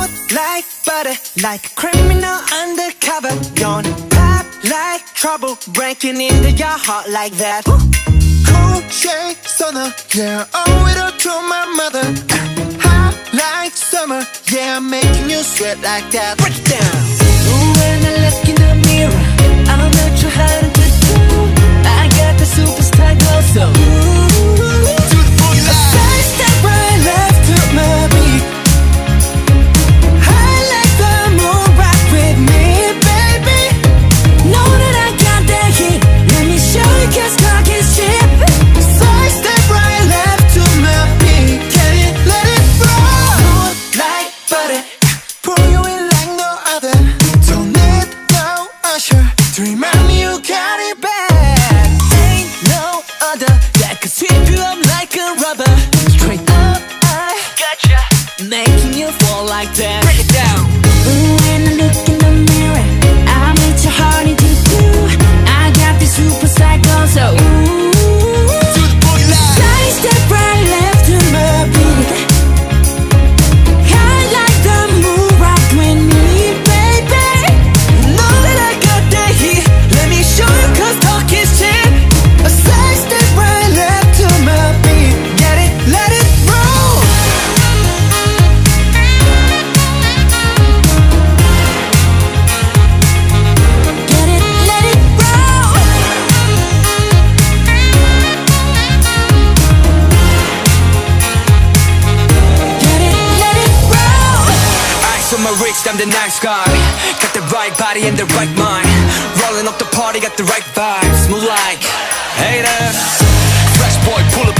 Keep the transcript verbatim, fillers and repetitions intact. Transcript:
Smooth like butter, like a criminal undercover. Don't pop like trouble, breaking into your heart like that. Cool shade stunner, yeah, owe it all to my mother. Hot like summer, yeah, I'm making you sweat like that. Break it down. When I look in the mirror, I'm not sure how to do. I got the superstar glow, so ooh, To the boogie line. side step right left to my beat. I like the moon, rock with me, baby. Know that I got that heat. Let me show you, 'cause talk is cheap. Side step right left to my beat. Can you let it roll? Smooth like butter. Pull you in like no other. Don't need no usher to remind me you got it bad. Ain't no other that could sweep you up like a rubber. Straight up, I gotcha, making you fall like that. Break it down. When I look in the mirror, I make your heart into blue. I got this superstar glow, so ooh, To the boogie line. side step right left to my beat. I like the moon, rock with me, baby. Know that I got that heat. Let me show you, 'cause talk is cheap. A side step right left to my beat. Get it, let it roll. Get it, let it roll. Get it, let it roll. Ice on my wrist, I'm the nice guy. Got the right body and the right mind. Rolling up the party, got the right vibes. Move like haters. Fresh boy, pull up